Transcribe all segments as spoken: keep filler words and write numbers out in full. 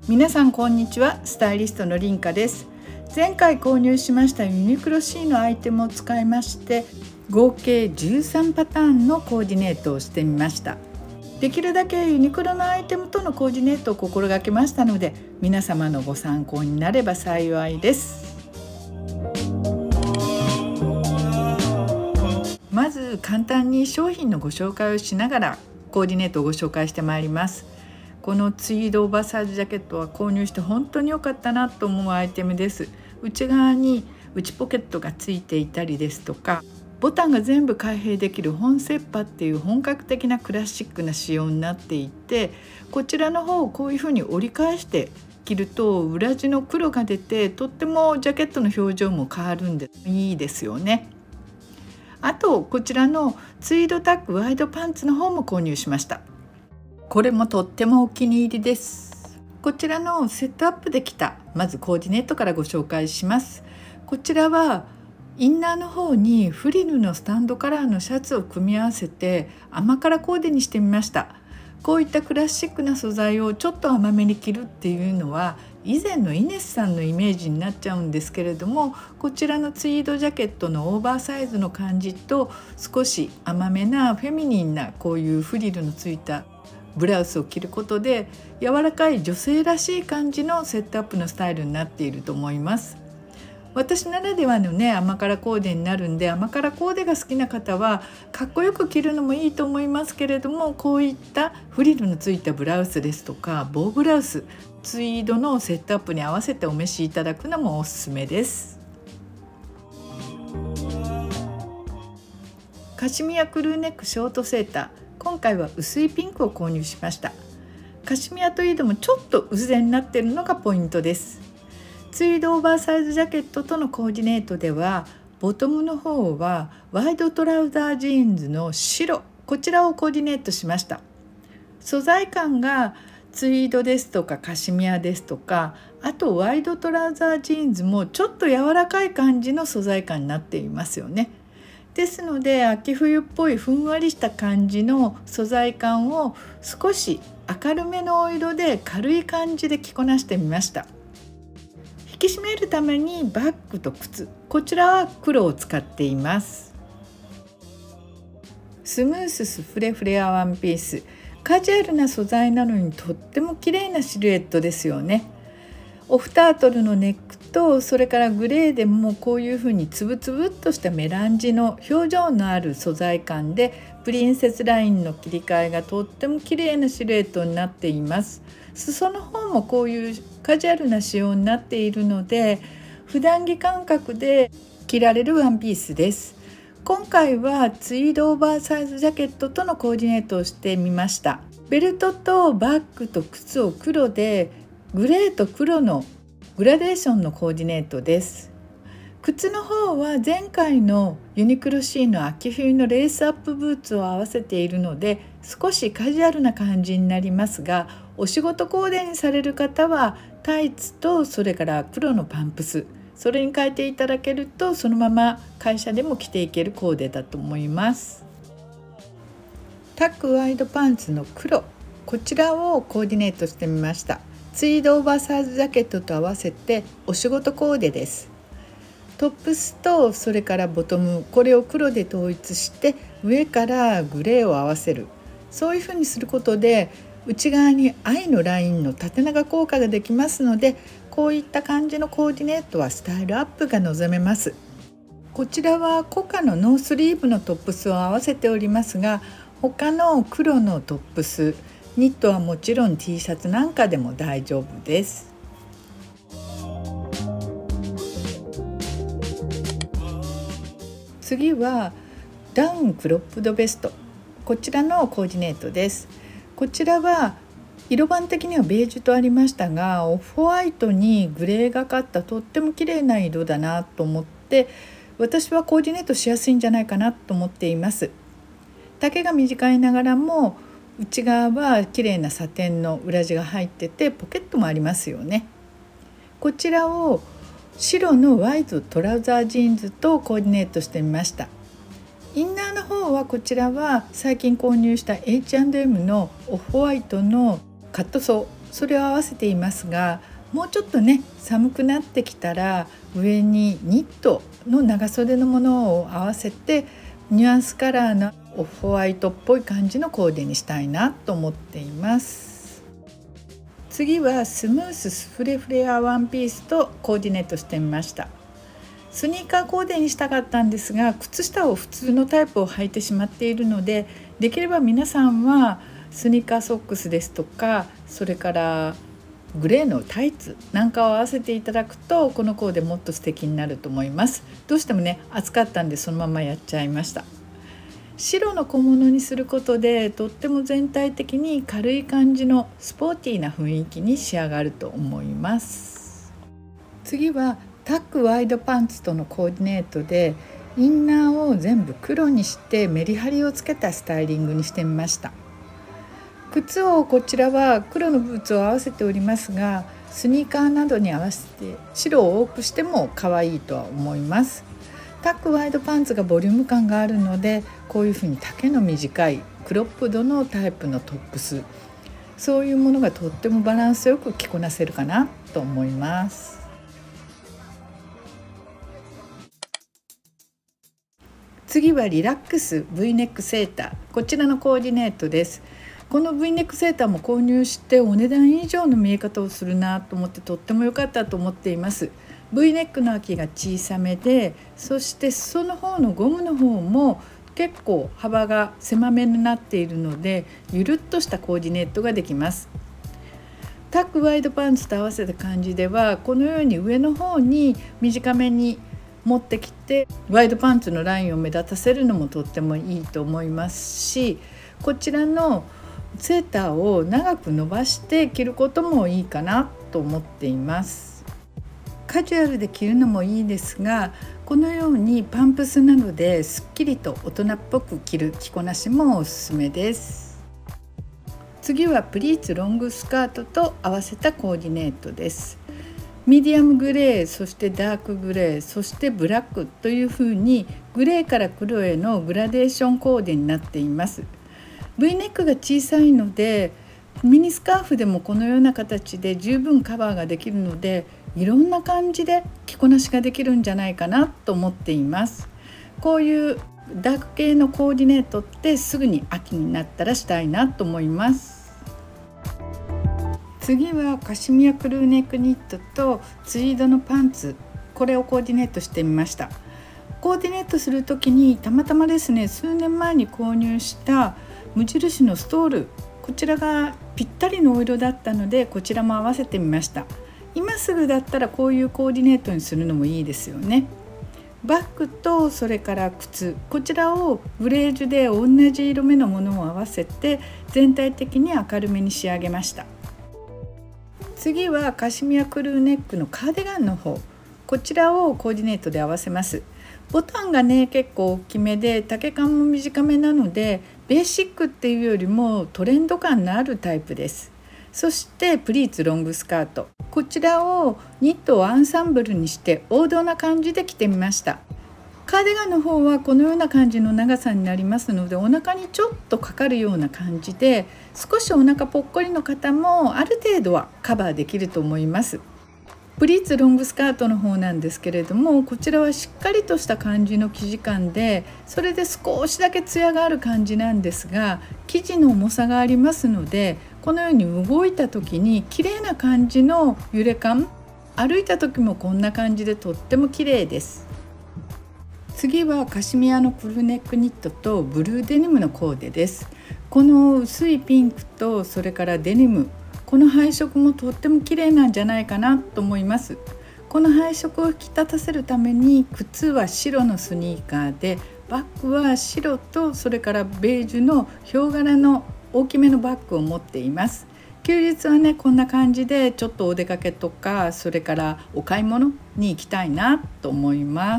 皆さんこんにちは。スタイリストのリンカです。前回購入しましたユニクロ C のアイテムを使いまして合計じゅうさんパターンのコーディネートをしてみました。できるだけユニクロのアイテムとのコーディネートを心がけましたので、皆様のご参考になれば幸いです。まず簡単に商品のご紹介をしながらコーディネートをご紹介してまいります。このツイードオーバーサイズジャケットは購入して本当に良かったなと思うアイテムです。内側に内ポケットがついていたりですとか、ボタンが全部開閉できる本切羽っていう本格的なクラシックな仕様になっていて、こちらの方をこういうふうに折り返して着ると裏地の黒が出て、とってもジャケットの表情も変わるんでいいですよね。あとこちらのツイードタックワイドパンツの方も購入しました。これもとってもお気に入りです。こちらのセットアップできたまずコーディネートからご紹介します。こちらはインナーの方にフリルのスタンドカラーのシャツを組み合わせて甘辛コーデにしてみました。こういったクラシックな素材をちょっと甘めに着るっていうのは以前のイネスさんのイメージになっちゃうんですけれども、こちらのツイードジャケットのオーバーサイズの感じと少し甘めなフェミニンなこういうフリルのついたブラウスを着ることで柔らかい女性らしい感じのセットアップのスタイルになっていると思います。私ならではのね甘辛コーデになるんで、甘辛コーデが好きな方はかっこよく着るのもいいと思いますけれども、こういったフリルのついたブラウスですとかボーブラウス、ツイードのセットアップに合わせてお召しいただくのもおすすめです。カシミヤクルーネックショートセーター、今回は薄いピンクを購入しました。カシミヤといえどもちょっと薄手になっているのがポイントです。ツイードオーバーサイズジャケットとのコーディネートではボトムの方はワイドトラウザージーンズの白、こちらをコーディネートしました。素材感がツイードですとかカシミヤですとか、あとワイドトラウザージーンズもちょっと柔らかい感じの素材感になっていますよね。ですので秋冬っぽいふんわりした感じの素材感を少し明るめのお色で軽い感じで着こなしてみました。引き締めるためにバッグと靴、こちらは黒を使っています。スムーススフレフレアワンピース、カジュアルな素材なのにとっても綺麗なシルエットですよね。オフタートルのネックと、それからグレーでもこういうふうにつぶつぶっとしたメランジの表情のある素材感でプリンセスラインの切り替えがとっても綺麗なシルエットになっています。裾の方もこういうカジュアルな仕様になっているので普段着感覚で着られるワンピースです。今回はツイードオーバーサイズジャケットとのコーディネートをしてみました。ベルトとバッグと靴を黒でグレーと黒のグラデーションのコーディネートです。靴の方は前回のユニクロ C の秋冬のレースアップブーツを合わせているので少しカジュアルな感じになりますが、お仕事コーデにされる方はタイツとそれから黒のパンプス、それに変えていただけるとそのまま会社でも着ていけるコーデだと思います。タックワイドパンツの黒、こちらをコーディネートしてみました。ツイードオーバーサイズジャケットと合わせてお仕事コーデです。トップスとそれからボトム、これを黒で統一して上からグレーを合わせる、そういうふうにすることで内側に愛のラインの縦長効果ができますので、こういった感じのコーディネートはスタイルアップが望めます。こちらはコカのノースリーブのトップスを合わせておりますが、他の黒のトップス、ニットはもちろん T シャツなんかでも大丈夫です。次はダウンクロップドベスト、こちらのコーディネートです。こちらは色番的にはベージュとありましたが、オフホワイトにグレーがかったとっても綺麗な色だなと思って、私はコーディネートしやすいんじゃないかなと思っています。丈が短いながらも内側は綺麗なサテンの裏地が入っててポケットもありますよね。こちらを白のワイドトラウザージーンズとコーディネートしてみました。インナーの方はこちらは最近購入した エイチアンドエム のオフホワイトのカットソー、 それを合わせていますが、もうちょっとね寒くなってきたら上にニットの長袖のものを合わせてニュアンスカラーのオフホワイトっぽい感じのコーデにしたいなと思っています。次はスムーススフレフレアワンピースとコーディネートしてみました。スニーカーコーデにしたかったんですが、靴下を普通のタイプを履いてしまっているので、できれば皆さんはスニーカーソックスですとか、それからグレーのタイツなんかを合わせていただくと、このコーデもっと素敵になると思います。どうしてもね暑かったんでそのままやっちゃいました。白の小物にすることでとっても全体的に軽い感じのスポーティーな雰囲気に仕上がると思います。次はタックワイドパンツとのコーディネートで、インナーを全部黒にしてメリハリをつけたスタイリングにしてみました。靴をこちらは黒のブーツを合わせておりますが、スニーカーなどに合わせて白を多くしても可愛いとは思います。タックワイドパンツがボリューム感があるので、こういうふうに丈の短いクロップドのタイプのトップス、そういうものがとってもバランスよく着こなせるかなと思います。次はリラックス V ネックセーター、こちらのコーディネートです。この V ネックセーターも購入してお値段以上の見え方をするなと思って、とっても良かったと思っています。 V ネックの空きが小さめで、そして裾の方のゴムの方も結構幅が狭めになっているので、ゆるっとしたコーディネートができます。タックワイドパンツと合わせた感じでは、このように上の方に短めに持ってきてワイドパンツのラインを目立たせるのもとってもいいと思いますし、こちらのセーターを長く伸ばして着ることもいいかなと思っています。カジュアルで着るのもいいですが、このようにパンプスなどですっきりと大人っぽく着る着こなしもおすすめです。次はプリーツロングスカートと合わせたコーディネートです。ミディアムグレー、そしてダークグレー、そしてブラックというふうにグレーから黒へのグラデーションコーデになっています。 V ネックが小さいのでミニスカーフでもこのような形で十分カバーができるので、いろんな感じで着こなしができるんじゃないかなと思っています。こういうダーク系のコーディネートってすぐに秋になったらしたいなと思います。次はカシミヤクルーネックニットとツイードのパンツ、これをコーディネートしてみました。コーディネートする時にたまたまですね、数年前に購入した無印のストール、こちらがぴったりのお色だったので、こちらも合わせてみました。今すぐだったらこういうコーディネートにするのもいいですよね。バッグとそれから靴、こちらをグレージュで同じ色目のものを合わせて全体的に明るめに仕上げました。次はカシミヤクルーネックのカーディガンの方、こちらをコーディネートで合わせます。ボタンがね結構大きめで丈感も短めなので、ベーシックっていうよりもトレンド感のあるタイプです。そしてプリーツロングスカート、こちらをニットをアンサンブルにして王道な感じで着てみました。カーディガンの方はこのような感じの長さになりますので、お腹にちょっとかかるような感じで、少しお腹ぽっこりの方もある程度はカバーできると思います。プリーツロングスカートの方なんですけれども、こちらはしっかりとした感じの生地感で、それで少しだけツヤがある感じなんですが、生地の重さがありますので、このように動いた時に綺麗な感じの揺れ感、歩いた時もこんな感じでとっても綺麗です。次はカシミヤのクルーネックニットとブルーデニムのコーデです。この薄いピンクとそれからデニム、この配色もとっても綺麗なんじゃないかなと思います。この配色を引き立たせるために、靴は白のスニーカーで、バッグは白とそれからベージュのヒョウ柄の大きめのバッグを持っています。休日はねこんな感じでちょっとお出かけとか、それからお買い物に行きたいなと思います。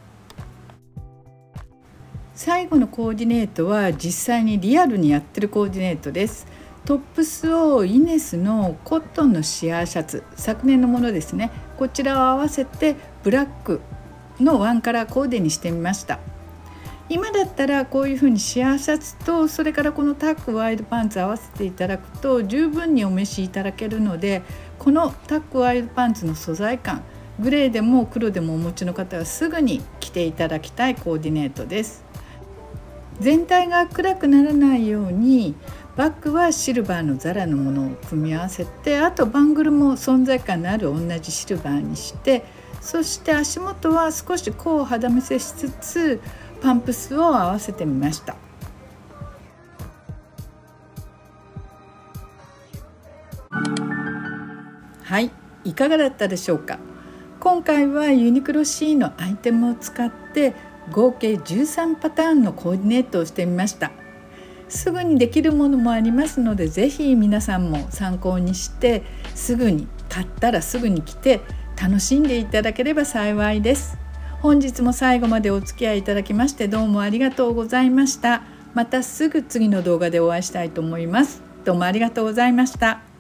最後のコーディネートは実際にリアルにやってるコーディネートです。トップスをイネスのコットンのシアーシャツ、昨年のものですね、こちらを合わせてブラックのワンカラーコーデにしてみました。 今だったらこういうふうにシアーシャツとそれからこのタックワイドパンツ合わせていただくと十分にお召しいただけるので、このタックワイドパンツの素材感、グレーでも黒でもお持ちの方はすぐに着ていただきたいコーディネートです。全体が暗くならないようにバッグはシルバーのザラのものを組み合わせて、あとバングルも存在感のある同じシルバーにして、そして足元は少し甲を肌見せしつつパンプスを合わせてみました。はい、いかがだったでしょうか。今回はユニクロ シー のアイテムを使って合計じゅうさんパターンのコーディネートをしてみました。すぐにできるものもありますので、ぜひ皆さんも参考にして、すぐに買ったらすぐに着て楽しんでいただければ幸いです。本日も最後までお付き合いいただきましてどうもありがとうございました。またすぐ次の動画でお会いしたいと思います。どうもありがとうございました。